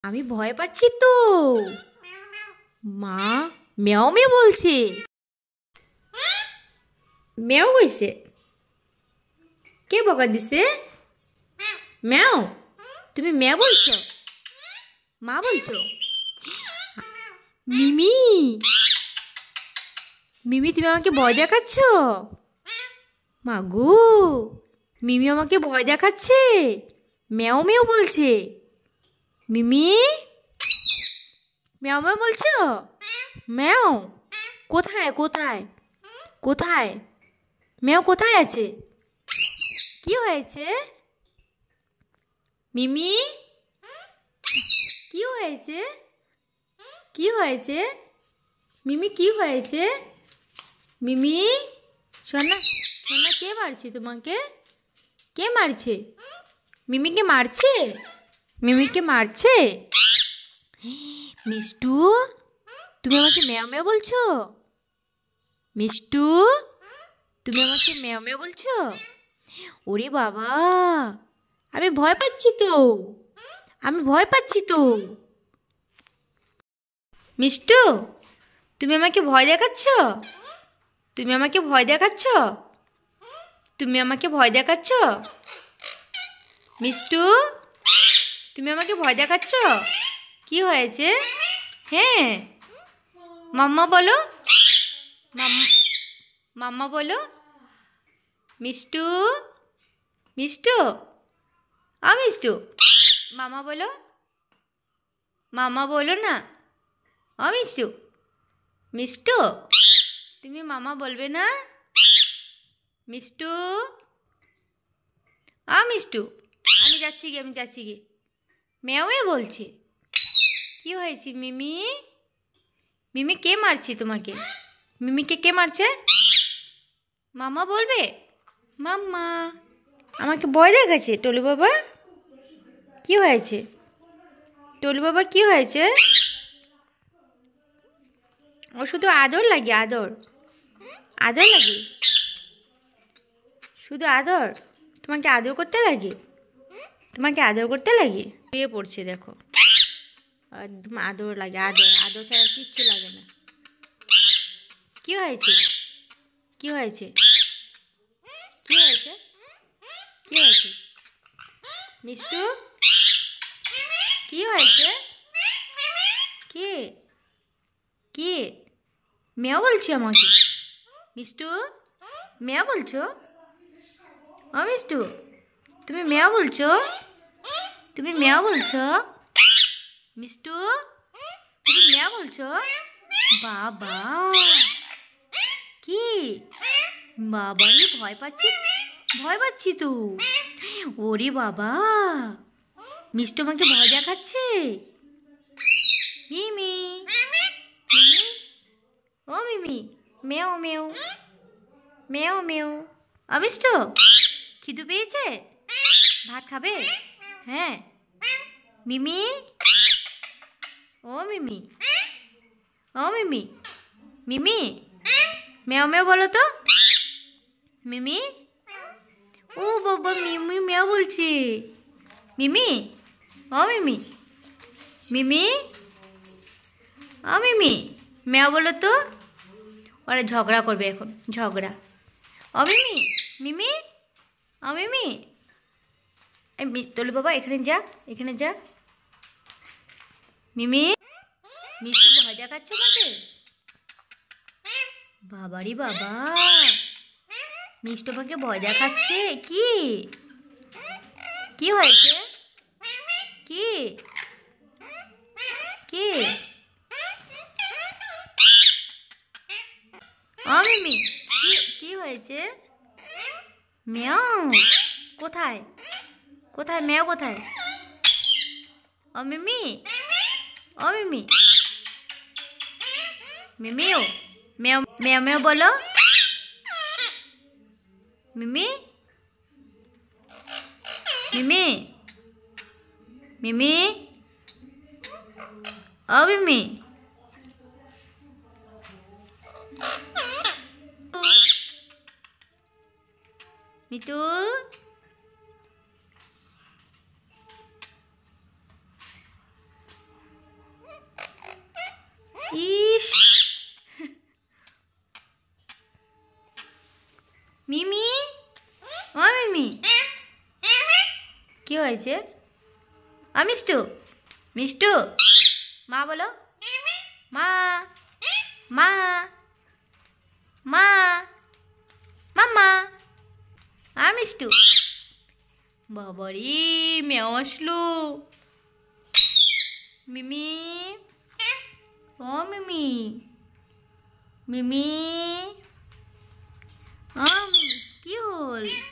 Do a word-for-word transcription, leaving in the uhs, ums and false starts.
আমি ভয় পাচ্ছি তো। মা মেও মেও বলছে। মেও কইছে? কে বকা দিছে? মেও? তুমি মেও বলছো? মা বলছো? মিমি, মিমি তুমি আমাকে ভয় দেখাচ্ছ? মাগো, মিমি আমাকে ভয় দেখাচ্ছে, মেও মেও বলছে। মিমি মেও মেও বলছো? মেও কোথায় কোথায় কোথায়? মেও কোথায় আছে? কি হয়েছে? মিমি কি হয়েছে? কি হয়েছে? মিমি কি হয়েছে? মিমি সোনা, সোনা কে মারছে তোমাকে? কে মারছে? মিমিকে মারছে? মিমিকে মারছে? মিষ্টু তুমি আমাকে মেও মেও বলছো? মিষ্টু তুমি আমাকে মেও মেও বলছো? ওরে বাবা, আমি ভয় পাচ্ছি তো, আমি ভয় পাচ্ছি তো। মিষ্টু তুমি আমাকে ভয় দেখাচ্ছ? তুমি আমাকে ভয় দেখাচ্ছ? তুমি আমাকে ভয় দেখাচ্ছ? মিষ্টু তুমি আমাকে ভয় দেখাচ্ছ? কি হয়েছে? হ্যাঁ মাম্মা বলো, মাম্মা মাম্মা বলো। মিষ্টু মিষ্টু আ মিষ্টু মামা বলো, মামা বলো না। ও মিষ্টু, মিষ্টু তুমি মামা বলবে না? মিষ্টু আ মিষ্টু আমি যাচ্ছি গে, আমি যাচ্ছি গে। মেও মেও বলছে। কি হয়েছে মিমি? মিমি কে মারছে তোমাকে? মিমিকে কে মারছে? মামা বলবে? মাম্মা আমাকে ভয় দেখাচ্ছে। টলু বাবা কি হয়েছে? টলু বাবা কি হয়েছে? ও শুধু আদর লাগে, আদর আদর লাগে, শুধু আদর। তোমাকে আদর করতে লাগে? তোমাকে আদর করতে লাগে? শুয়ে পড়ছে দেখো, একদম আদর লাগে, আদর আদর ছাড়া কিচ্ছু লাগে না। কি হয়েছে? কি হয়েছে? কি হয়েছে? কি হয়েছে? মিষ্টু কি হয়েছে? কি কি মেও বলছো আমাকে? মিষ্টু মেও বলছো? ও মিষ্টু তুমি মেও বলছো? তুমি মেও বলছো? মিষ্টু তুমি মেও বলছো? বাবা কি বাবা, আমি ভয় পাচ্ছি, ভয় পাচ্ছি তো। ওরে বাবা, মিষ্টু আমাকে ভয় দেখাচ্ছে। মিমি মিমি ও মিমি মেও মেও মেও মেও। অমিষ্টু খিদু পেয়েছে? ভাত খাবে? হ্যাঁ মিমি ও মিমি ও মিমি মিমি মেও মেও বলো তো। মিমি ও বাবা, মিমি মেও বলছে। মিমি ও মিমি মিমি ও মিমি মেও বলো তো। ওরা ঝগড়া করবে এখন, ঝগড়া। ও মিমি মিমি ও মিমি তোলে বাবা, এখানে যা, এখানে যা। মিমি মিষ্টু ভয় দেখাচ্ছ আমাকে? বাবারি বাবা, মিষ্টু আমাকে ভয় দেখাচ্ছে। কি কি হয়েছে? কি কি ও মিমি কি কি হয়েছে? মেও কোথায় কোথায়? মেও কোথায়? ও মিমি ও মিমি মিমিও মেও মেও মেও বলো। মিমি মিমি মিমি ও মিমি মিটু ইস মিমি, ও মিমি কি হয়েছে? ও মিষ্টু, মিষ্টু মা বলো, মা মা মা মাম্মা। আ মিষ্টু, বাবারি মেও আসলো। মিমি, ও মিমি, মিমি, ও মিমি কি হল?